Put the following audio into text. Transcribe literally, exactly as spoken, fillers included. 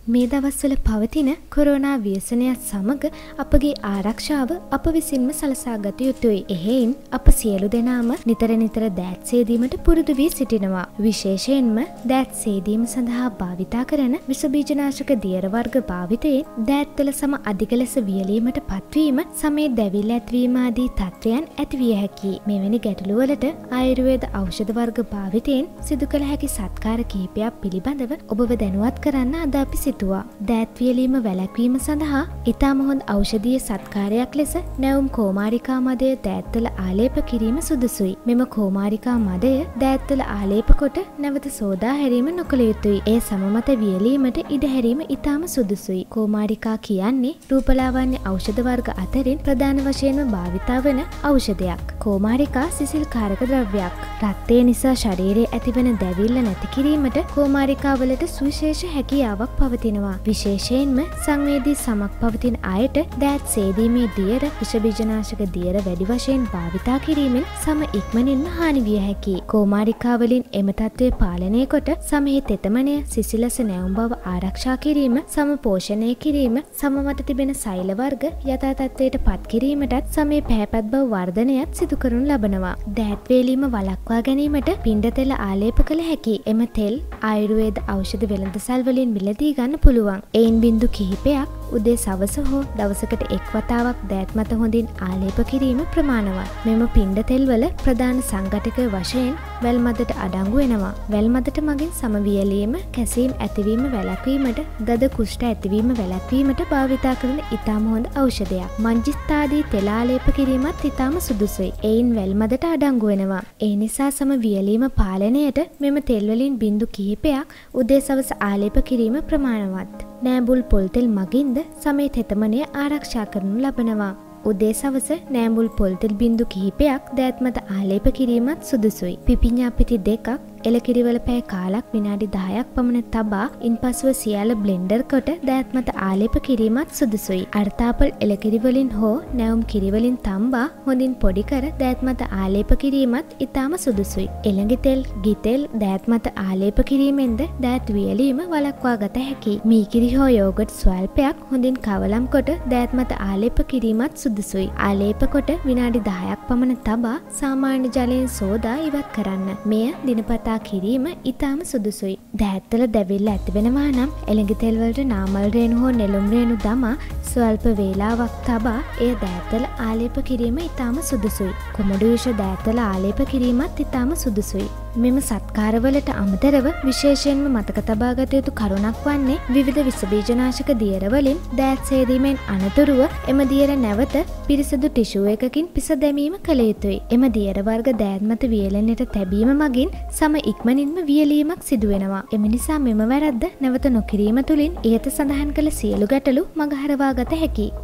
මේ දවස්වල පවතින කොරෝනා ව්‍යසනයත් සමග අපගේ ආරක්ෂාව අප විසින්ම සලසා ගත යුතුයි. එහෙයින් අප සියලු දෙනාම නිතර නිතර දෑත් සේදීමට පුරුදු වී සිටිනවා. විශේෂයෙන්ම දෑත් සේදීම සඳහා භාවිතා කරන විස බීජනාශක දියර වර්ග භාවිතයෙන් දෑත්වල සම අධික ලෙස වියලීමට පත්වීම, සමේ දැවිල්ල ඇතිවීම ආදී තත්ත්වයන් ඇතිවිය හැකියි. මෙවැනි ගැටලුවලට ආයුර්වේද ඖෂධ වර්ග භාවිතයෙන් සිදු කළ හැකි සත්කාර කිහිපයක් පිළිබඳව ඔබව දැනුවත් කරන්න අද අපි සිතුවා. දෑත් වියලීම වැළැක්වීම සඳහා ඉතාම හොඳ ඖෂධීය සත්කාරයක් ලෙස නැවුම් කෝමාරිකා මදය දෑත්වල ආලේප කිරීම සුදුසුයි. මෙම කෝමාරිකා මදය දෑත්වල ආලේප කොට නැවත සෝදා හැරීම නොකළ යුතුයි. ඒ සම මත වියලීමට ඉඩ හැරීම ඉතාම සුදුසුයි. කෝමාරිකා කියන්නේ රූපලාවන්‍ය ඖෂධ වර්ග අතරින් ප්‍රධාන වශයෙන්ම භාවිතා වන ඖෂධයක්. කෝමාරිකා සිසිල් කාරක ද්‍රව්‍යයක්. රක්තය නිසා ශරීරයේ ඇතිවන දැවිල්ල නැති කිරීමට කෝමාරිකා වලට සුවිශේෂ හැකියාවක් පවතිනවා. විශේෂයෙන්ම සංවේදී සමක් පවතින අයට දෑත් සේදීමේ දියර විෂ බීජනාශක දියර වැඩි වශයෙන් භාවිතා කිරීමෙන් සම ඉක්මනින්ම හානි විය හැකියි. කෝමාරිකා වලින් එම තත්ත්වය පාලනය කොට සමෙහි තෙතමනය, සිසිලස නැවුම් බව ආරක්ෂා කිරීම, සම පෝෂණය කිරීම, සම මත තිබෙන සෛල වර්ග යථා තත්ත්වයට පත් කිරීමටත් සමේ පැහැපත් බව වර්ධනයත් සිදු කරනු ලබනවා. දෑත් වේලීම වළක්වා ගැනීමට පිණ්ඩ තෙල ආලේප කළ හැකි. එම තෙල් ආයුර්වේද ඖෂධ වෙළඳසල් වලින් මිලදී ගන්න පුළුවන්. එයින් බින්දු කිහිපයක් උදේ සවස හෝ දවසකට එක් වතාවක් දෑත් මත හොඳින් ආලේප කිරීම ප්‍රමාණවත්. මෙම පිණ්ඩ තෙල් වල ප්‍රධාන සංඝටක වශයෙන් වැල් මදට අඩංගු වෙනවා. වැල් මදට මගින් සම වියලීම, කැසීම් ඇතිවීම වැළැක්වීමට, ගද කුෂ්ඨ ඇතිවීම වැළැක්වීමට භාවිතා කරන ඉතාම හොඳ ඖෂධයක්. මංජිස්ථාදී තෙල ආලේප කිරීමත් ඉතාම සුදුසුයි. එයින් වැල් මදට අඩංගු වෙනවා. ඒ නිසා සම වියලීම පාලනයට මෙම තෙල් වලින් බින්දු කිහිපයක් උදේ සවස ආලේප කිරීම ප්‍රමාණවත්. නෑඹුල් පොල් තෙල් මගින්ද සමේ තෙතමනය ආරක්ෂා කරනු ලබනවා. උදේ සවස නෑඹුල් පොල් තෙල් බින්දු කිහිපයක් දෑත් මත ආලේප කිරීමත් සුදුසුයි. පිපිඤ්ඤා පිටි දෙකක් එලකිරිවල පැය කාලක් විනාඩි දහයක් පමණ තබා ඉන්පසුව සියල්ල බ්ලෙන්ඩර් කොට දෑත් මත ආලේප කිරීමත් සුදුසුයි. අර්තාපල් එලකිරි වලින් හෝ නැවුම් කිරි වලින් තම්බා හොඳින් පොඩි කර දෑත් මත ආලේප කිරීමත් ඉතාම සුදුසුයි. එළඟි තෙල්, ගිතෙල් දෑත් මත ආලේප කිරීමෙන්ද දෑත් වියලීම වළක්වා ගත හැකියි. මීකිරි හෝ යෝගට් ස්වල්පයක් හොඳින් කවලම් කොට දෑත් මත ආලේප කිරීමත් සුදුසුයි. ආලේප කොට විනාඩි දහයක් පමණ තබා සාමාන්‍ය ජලයෙන් සෝදා ඉවත් කරන්න. මෙය දිනපතා කිරීම ඉතාම සුදුසුයි. දෑත්වල දැවිල්ල ඇතිවෙනවා නම් එළඟි තෙල් වලට නාමල් රේණු හෝ නෙළුම් රේණු දමා ස්වල්ප වේලාවක් තබා එය දෑත්වල ආලේප කිරීම ඉතාම සුදුසුයි. කුමඩු විෂ දෑත්වල ආලේප කිරීමත් ඉතාම සුදුසුයි. මෙම සත්කාරවලට අමතරව විශේෂයෙන්ම මතක තබා ගත යුතු කරුණක් වන්නේ විවිධ විස බීජනාශක දියර වලින් දෑත් සේදීමෙන් අනතුරුව එම දියර නැවත පිරිසිදු ටිෂු එකකින් පිස දැමීම කළ යුතුයි. එම දියර වර්ග දෑත් මත වියලෙන්නට තැබීම මගින් සම ඉක්මනින්ම වියලීමක් සිදු වෙනවා. එම නිසා මෙම වැරද්ද නැවත නොකිරීම තුළින් ඉහත සඳහන් කළ සියලු ගැටලු මගහරවා ගත හැකියි.